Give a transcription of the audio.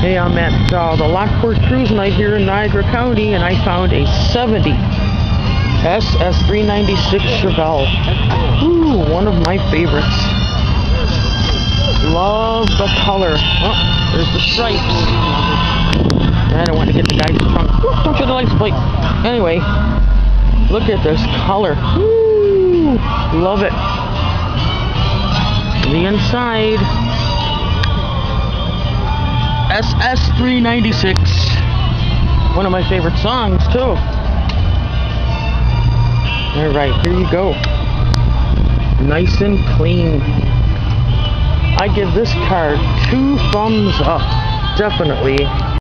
Hey, I'm at the Lockport Cruise Night here in Niagara County, and I found a 70 SS 396 Chevelle. Ooh, one of my favorites. Love the color. Oh, there's the stripes. I don't want to get the guy's trunk. Ooh, don't show the license plate. Anyway, look at this color. Ooh, love it. The inside. SS 396. One of my favorite songs, too. Alright, here you go. Nice and clean. I give this car 2 thumbs up. Definitely.